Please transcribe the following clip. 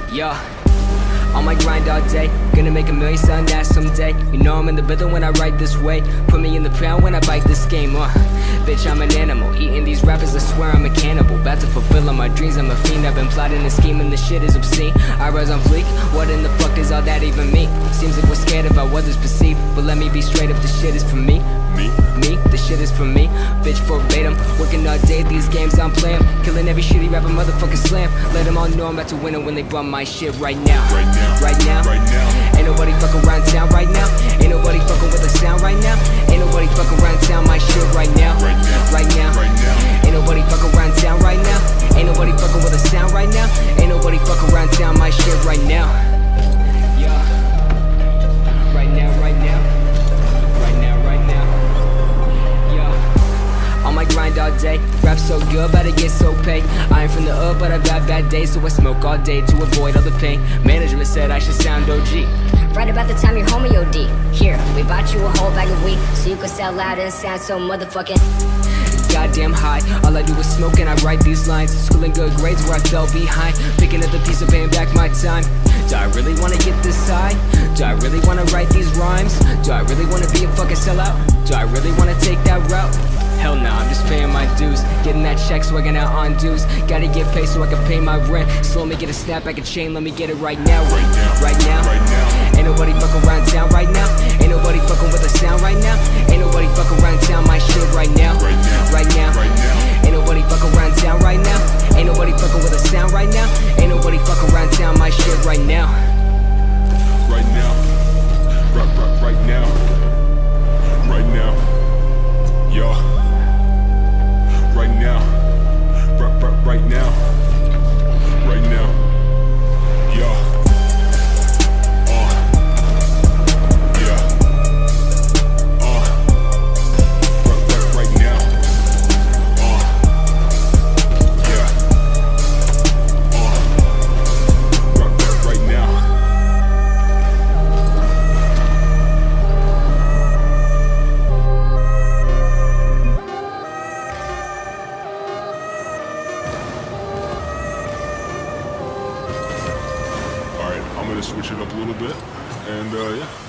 Yeah, on my grind all day, gonna make a million selling that someday. You know I'm in the building when I write this way. Put me in the pound when I bite this game, bitch, I'm an animal, eating these rappers, I swear I'm a cannibal. About to fulfill all my dreams, I'm a fiend. I've been plotting and scheming, this shit is obscene. I rise on fleek, what in the fuck does all that even mean? Seems like we're scared of how others perceive, but let me be straight up, this shit is for me. Me, this shit is for me. Bitch, verbatim, working all day, these games I'm playing. Killing every shitty rapper, motherfucker slam. Let them all know I'm about to win it when they bum my shit right now. Right now. Ain't nobody fucking around town right now. Ain't nobody fucking with the sound right now. Ain't nobody fucking around town my shit right now. Right now. Ain't nobody fucking around town right now. Ain't nobody fucking with the sound right now. Ain't nobody fucking around town my shit right now. Yeah. Right now. On my grind all day, rap so good, but I get so paid. I ain't from the hood, but I've had bad days, so I smoke all day to avoid all the pain. Management said I should sound OG. Right about the time your homie OD. Here, we bought you a whole bag of weed, so you could sell loud and sound so motherfucking goddamn high. All I do is smoke and I write these lines. Schooling good grades where I fell behind, picking up the piece of paying back my time. Do I really wanna get this high? Do I really wanna write these rhymes? Do I really wanna be a fucking sellout? Do I really wanna take that route? Hell no, I'm just paying my dues. Getting that check, swagging out on dues. Gotta get paid so I can pay my rent. So let me get a snapback, a chain, let me get it right now. Right now. Ain't nobody fucking around town right now. Ain't nobody fucking with the sound right now. Ain't nobody fucking around town my shit right now. Right now. Ain't nobody fucking around town right now. Ain't nobody fucking with the sound right now. Ain't nobody fucking around town my shit right now. Right now. Right now. Right now. Yo. Right now, right now, right now, yeah, yeah, right now, yeah, right now. I'm gonna switch it up a little bit, and yeah.